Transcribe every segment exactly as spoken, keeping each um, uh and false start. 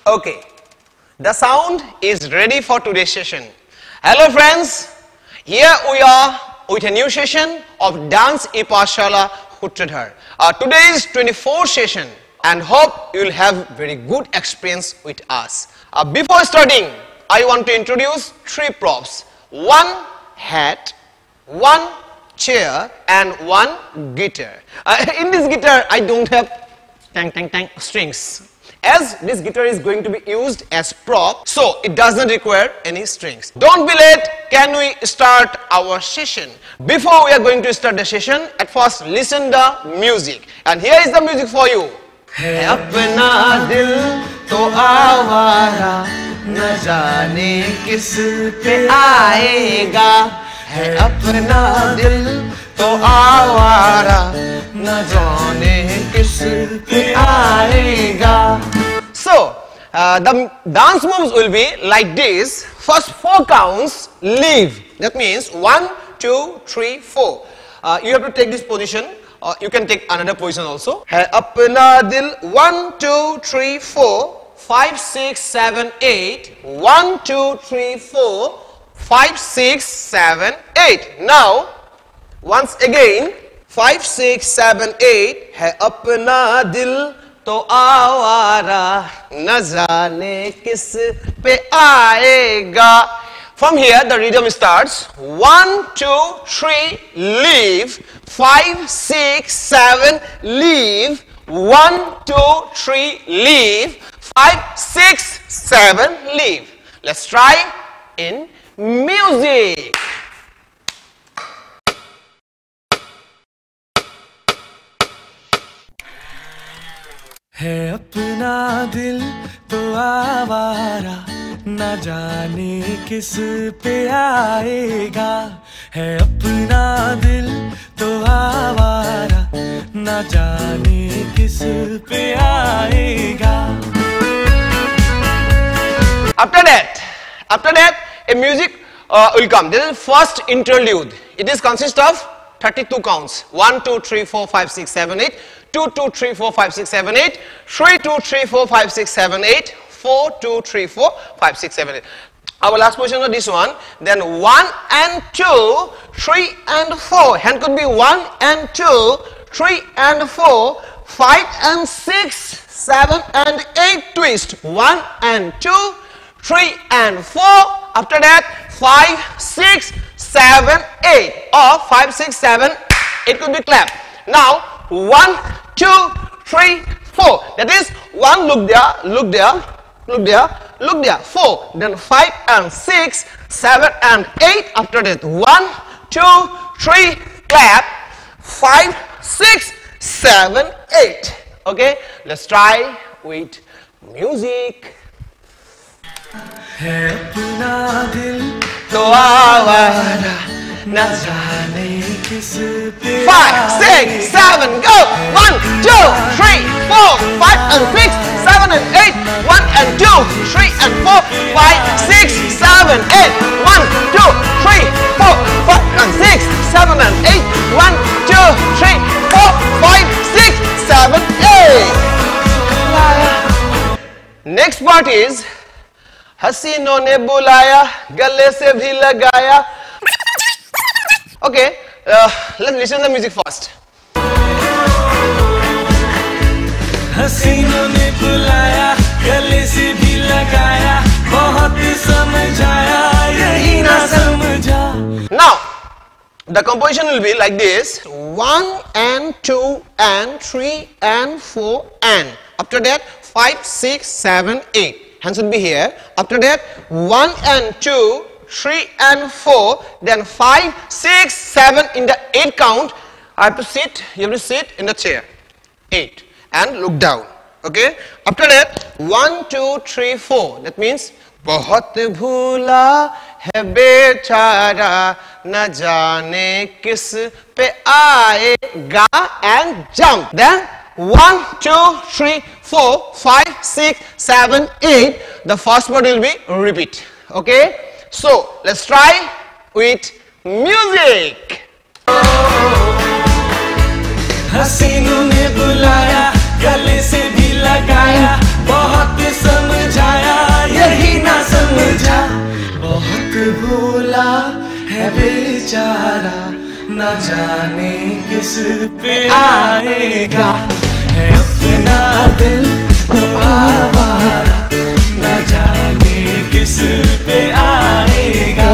Okay, the sound is ready for today's session. Hello friends, here we are with a new session of Dance e-Pathshala Sutradhar. Uh, today is twenty-fourth session and hope you will have very good experience with us. Uh, before starting, I want to introduce three props. One hat, one chair and one guitar. Uh, in this guitar I don't have tang tang tang strings. As this guitar is going to be used as prop, so it does not require any strings. Don't be late, can we start our session? Before we are going to start the session, at first listen the music. And here is the music for you. है अपना दिल तो आवारा न जाने किस पे आएगा है अपना दिल तो आवारा न जाने किस पे आएगा. So, uh, the dance moves will be like this. First four counts, leave. That means one, two, three, four. Uh, you have to take this position. Uh, you can take another position also. Hai apna dil. One, two, three, four, five, six, seven, eight. One, two, three, four, five, six, seven, eight. Now, once again, five, six, seven, eight. Hai apna dil तो आवारा न जाने किस पे आएगा. From here the rhythm starts. One, two, three, leave. Five, six, seven, leave. One, two, three, leave. Five, six, seven, leave. Let's try in music. है अपना दिल तो आवारा न जाने किस पे आएगा है अपना दिल तो आवारा न जाने किस पे आएगा. After that, after that, a music uh, will come. This is first interlude. It is consist of thirty-two counts. One, two, three, four, five, six, seven, eight. Two, two, three, four, five, six, seven, eight. Three, two, three, four, five, six, seven, eight. Four, two, three, four, five, six, seven, eight. Our last position of this one. Then one and two, three and four. Hand could be one and two, three and four, five and six, seven and eight. Twist. One and two, three and four. After that, five, six, seven, eight. Or five, six, seven. It could be clap. Now. One, two, three, four. That is one, look there, look there, look there, look there. Four. Then five and six, seven and eight. After that, one, two, three, clap. Five, six, seven, eight. Okay. Let's try with music. है अपना दिल तो आवारा न जाने किस पे. Five, six, seven, go! One, two, three, four, five and six, seven and eight. One and two, three and four, five, six, seven, eight. One, two, three, four, five and six, seven and eight. One, two, three, four, five, six, seven, eight. Next part is हसीनों ने बुलाया गले से भी लगाया. Okay, uh, let's listen to the music first. हसीनों ने बुलाया गले से भी लगाया बहुत समझाया यही ना समझा. Now, the composition will be like this. One and two and three and four and. After that, five, six, seven, eight. Hands should be here. After that, one and two, three and four, then five, six, seven in the eight count. I have to sit, you have to sit in the chair. Eight. And look down. Okay? After that, one, two, three, four. That means, बहुत भूला है बेचारा न जाने किस पे आएगा and jump. Then, one, two, three, four, five, six, seven, eight. The first word will be repeat. Okay? So, let's try with music. हसीनों ने बुलाया गले से भी लगाया बहुत समझा है बेचारा, ना जाने किस पे आएगा। है अपना दिल तो आवारा, ना जाने किस पे आएगा।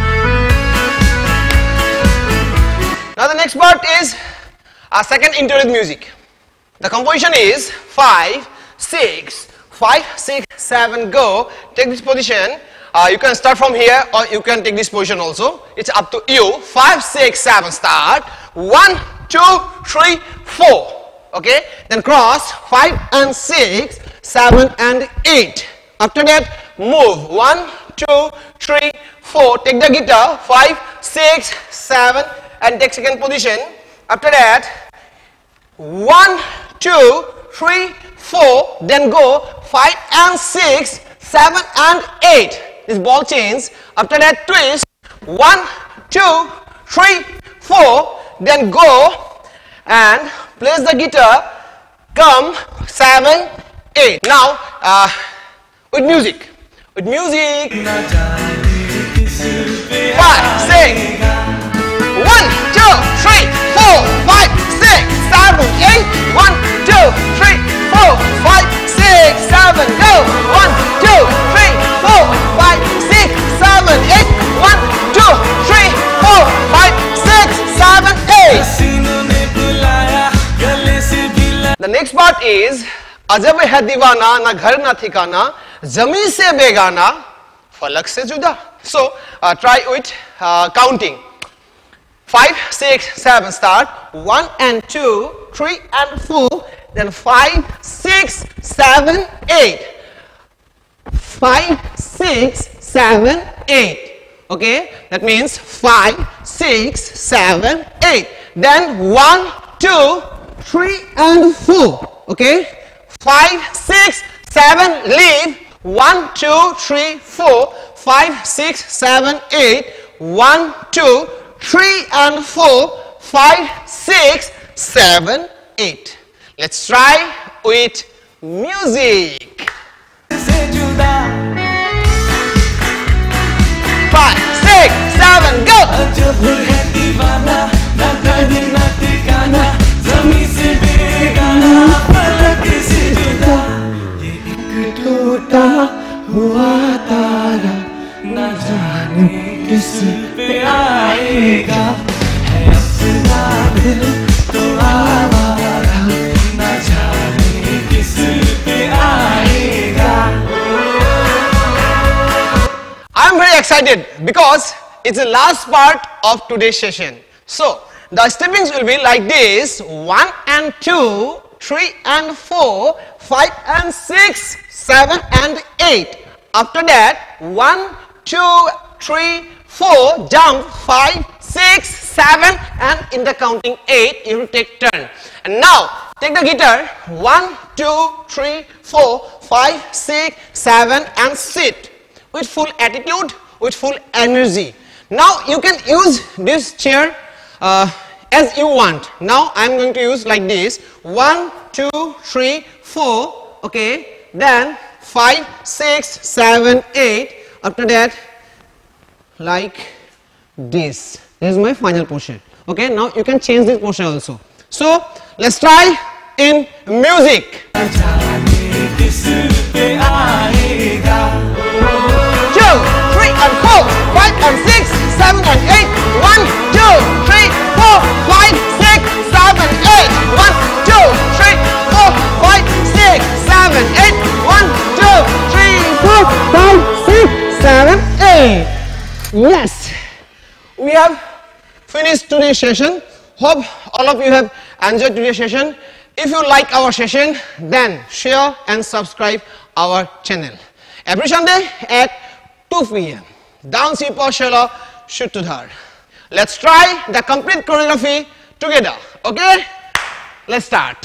Now the next part is our second interlude music. The composition is five, six, five, six, seven, go. Take this position. Uh, you can start from here or you can take this position also. It's up to you. Five, six, seven, start. One, two, three, four. Okay. Then cross five and six, seven and eight. After that, move. One, two, three, four. Take the guitar. Five, six, seven, and take second position. After that, one, two, three, four. Then go five and six, seven and eight. This ball change. After that, twist. One, two, three, four. Then go and place the guitar. Come seven, eight. Now uh, with music. With music. Five, six. One, two, three, four, five, six, seven, eight. One, two, three, four, five, six, seven, go. One, two, three, four, five, six, seven, eight. One, two, three, four, five, six, seven, eight. The next part is अजब है दीवाना, ना घर ना ठिकाना, जमी से बेगाना, फलक से जुदा. So uh, try with uh, counting. Five, six, seven, start. One and two, three and four. Then five, six, seven, eight. Five, six, seven, eight. Okay, that means five, six, seven, eight. Then one, two, three and four. Okay, five, six, seven, leave. One, two, three, four. Five, six, seven, eight. One, two, three and four. Five, six, seven, eight. Let's try with music. Five, six, seven, go. हुआ तारा, ना जाने किस पे आएगा। है अपना दिल तो आवारा, ना जाने किस पे आएगा। I'm very excited because it's the last part of today's session. So the steppings will be like this: one and two, three and four, five and six, seven and eight. After that, one, two, three, four, jump, five, six, seven, and in the counting eight, you will take turn. And now, take the guitar, one, two, three, four, five, six, seven, and sit with full attitude, with full energy. Now, you can use this chair uh, as you want. Now, I am going to use like this, one, two, three, four, okay, then five, six, seven, eight. After that, like this. This is my final posture. Okay, now you can change this posture also. So let's try in music. Two, three and four, five and six, seven and eight. One, two, three, four, five, six, seven, eight. One, two, three, four, five, six, seven, eight. One, two, three, four, five, six, seven, eight. Yes, we have finished today's session. Hope all of you have enjoyed today's session. If you like our session, then share and subscribe our channel. Every Sunday at two p m Dance Hip Hop Shala Shuttudhar. Let's try the complete choreography together. Okay? Let's start.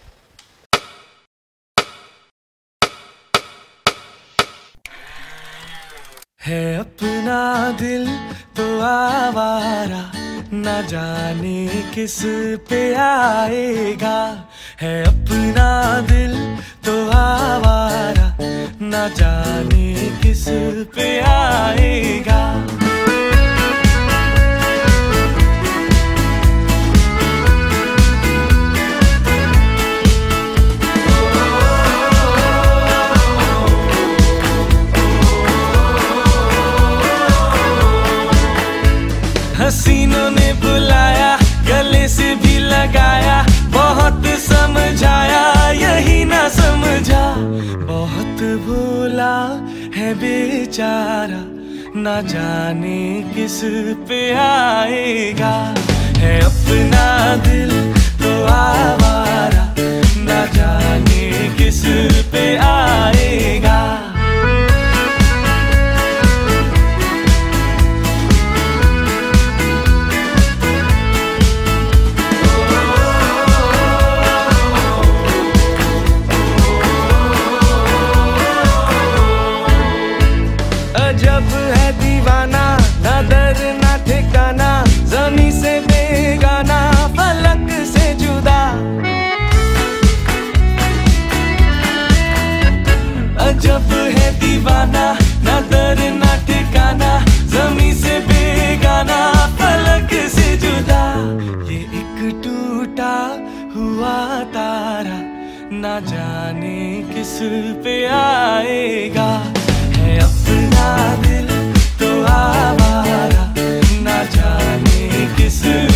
है अपना दिल तो आवारा, ना जाने किस पे आएगा। है अपना दिल तो आवारा, ना जाने किस पे आएगा। बुलाया, गले से भी लगाया, बहुत समझाया यही ना समझा। बहुत भोला है बेचारा, ना जाने किस पे आएगा। है अपना दिल तो आवारा, ना जाने किस पे आएगा। अजब है दीवाना, ना दर ना ठिकाना, ज़मीं से बेगाना, फलक से जुदा। अजब है दीवाना, ना दर ना ठिकाना, ज़मीं से बेगाना, फलक से जुदा। ये एक टूटा हुआ तारा, ना जाने किस पे आएगा। है अपना दिल तो आवारा, ना जाने किस